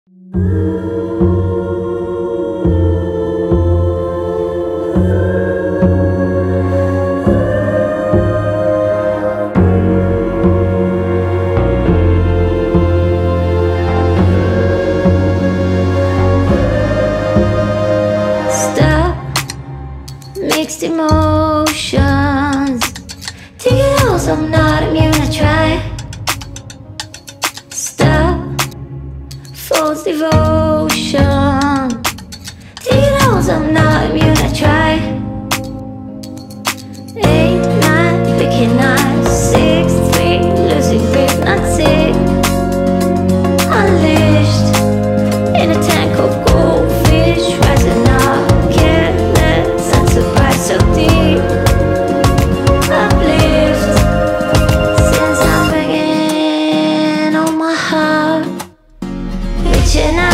Mixed emotions. Take it all, so I'm not immune. I try. Stop. False devotion. Take it all, so I'm not immune. I try. 8, 9, picking 9, 6, 3, losing grip, not sick. Unleashed in a tank of goldfish, rising up, careless, unsurprised, so deep. Uplift, since I'm breaking on my heart, reaching out.